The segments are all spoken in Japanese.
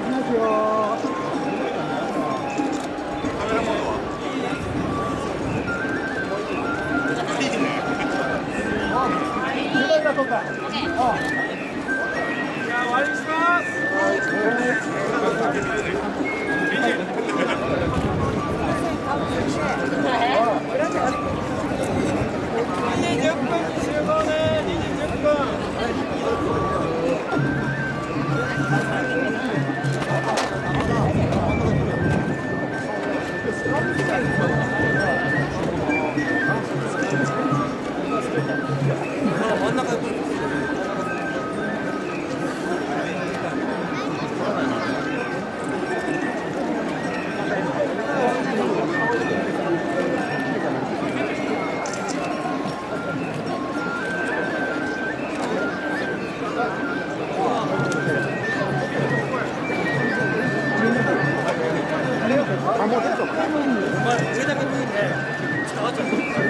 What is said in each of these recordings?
ますよ。 カメラモードは。いいね。 10台だそうか。 じゃあ終わりにします。2時10分集合ね。2時10分。真ん中で。 あ、もう出るぞ。 お前上だけ見えね。あと。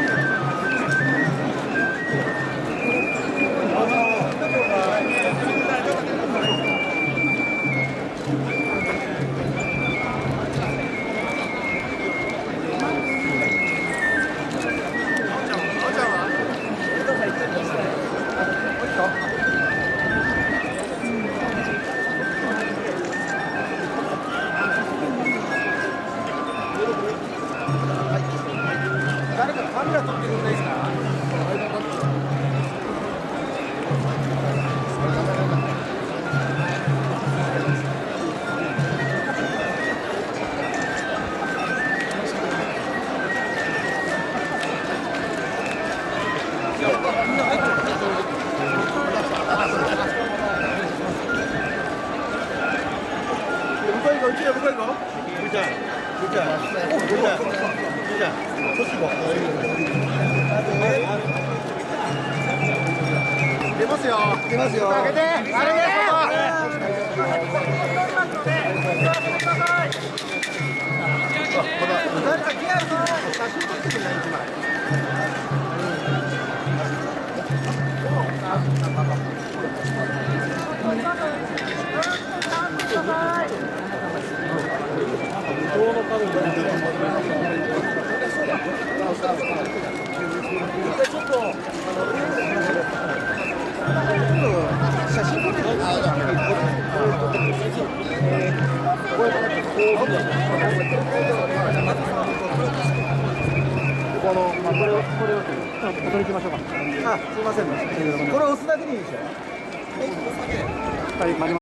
誰かカメラ撮ってくんないですか。出ますよ。出ますよ。開けて。開けて。誰か来やるぞ。写真撮ってくれない一枚。ちょっと写真撮ってくれない。これを取り行きましょうか。あ、すみませんね。これ押すだけでいいでしょ。はい、